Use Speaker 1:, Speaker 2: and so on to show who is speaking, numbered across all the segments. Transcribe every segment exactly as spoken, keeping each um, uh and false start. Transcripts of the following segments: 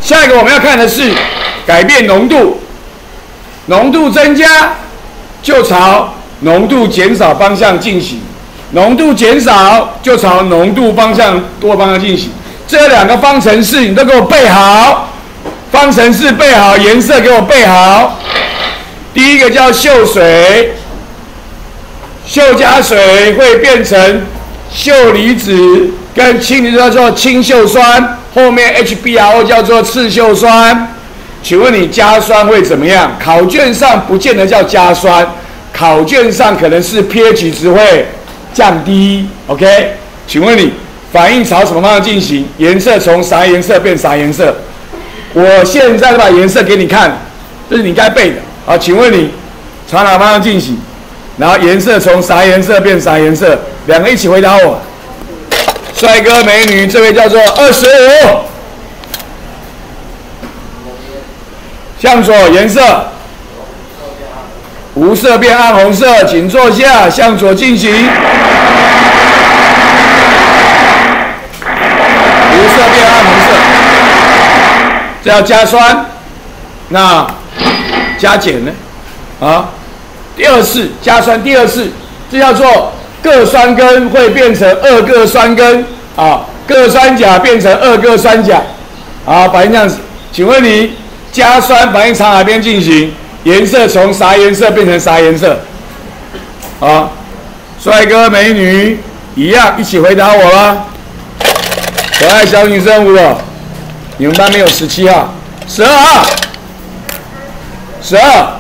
Speaker 1: 下一个我们要看的是改变浓度，浓度增加就朝浓度减少方向进行，浓度减少就朝浓度方向多方向进行。这两个方程式你都给我背好，方程式背好，颜色给我背好。第一个叫溴水，溴加水会变成溴离子跟氢离子叫做氢溴酸，后面 H B r O 叫做次溴酸。请问你加酸会怎么样？考卷上不见得叫加酸，考卷上可能是 pH 值会降低。OK， 请问你反应朝什么方向进行？颜色从啥颜色变啥颜色？我现在把颜色给你看，这是你该背的。好，请问你朝哪方向进行？然后颜色从啥颜色变啥颜色？两个一起回答我。帅哥美女，这位叫做二十五。向左颜色，无色变暗红色，请坐下，向左进行。无色变暗红色，这要加酸。那加碱呢？啊，第二次加酸，第二次，这叫做铬酸根会变成二铬酸根啊，铬酸钾变成二铬酸钾，啊，反应这样子。请问你加酸反应朝哪边进行？颜色从啥颜色变成啥颜色？啊，帅哥美女一样，一起回答我啦。可爱小女生五了，你们班没有十七号，十二号，十二。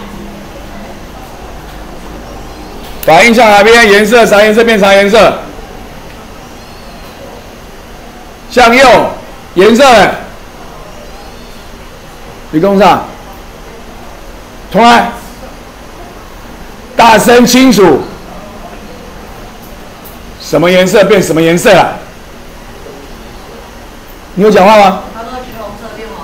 Speaker 1: 反应向哪边？颜色啥颜色变啥颜色？向右，颜色呢？理工上，重来，大声清楚。什么颜色变什么颜色啊？你有讲话吗？
Speaker 2: 他说橘红色变黄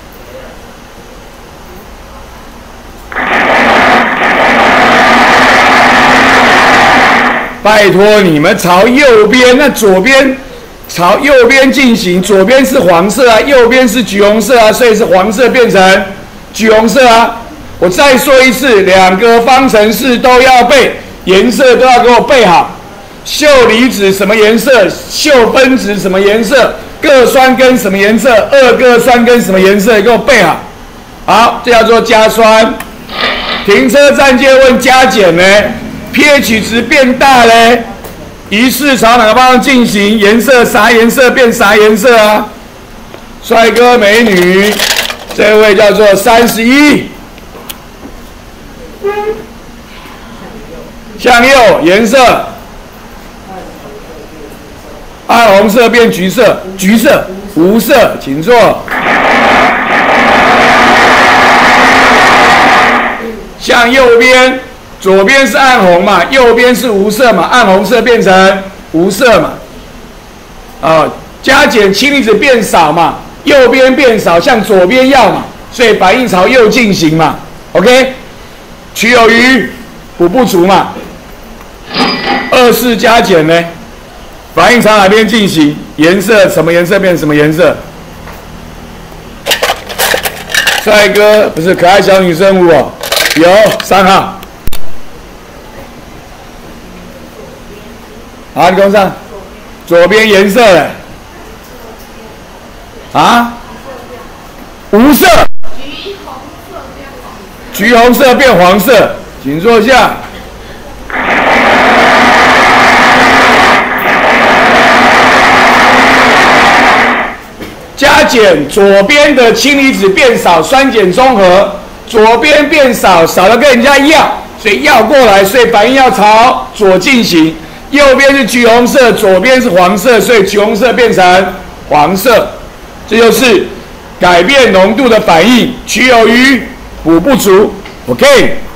Speaker 2: 色。
Speaker 1: 拜托你们朝右边，那左边朝右边进行，左边是黄色啊，右边是橘红色啊，所以是黄色变成橘红色啊。我再说一次，两个方程式都要背，颜色都要给我背好。溴离子什么颜色？溴分子什么颜色？铬酸根什么颜色？二铬酸根什么颜色？给我背好。好，这叫做加酸。停车站界问加减呢 ？pH 值变大嘞，仪式朝哪个方向进行？颜色啥颜色变啥颜色啊？帅哥美女，这位叫做三十一。向右颜色，暗红色变橘色，橘色无色，请坐。向右边，左边是暗红嘛，右边是无色嘛，暗红色变成无色嘛。啊，加减氢离子变少嘛，右边变少，向左边要嘛，所以反应朝右进行嘛。OK， 取有余，补不足嘛。二次加减呢，反应朝哪边进行？颜色什么颜色变什么颜色？帅哥不是可爱小女生物哦，有三号。好，你跟我上，左边颜色嘞？啊？无色。橘红色变黄色，请坐下。加减，左边的氢离子变少，酸碱中和，左边变少，少了跟人家要，所以要过来，所以反应要朝左进行。右边是橘红色，左边是黄色，所以橘红色变成黄色。这就是改变浓度的反应，取有余，补不足。OK。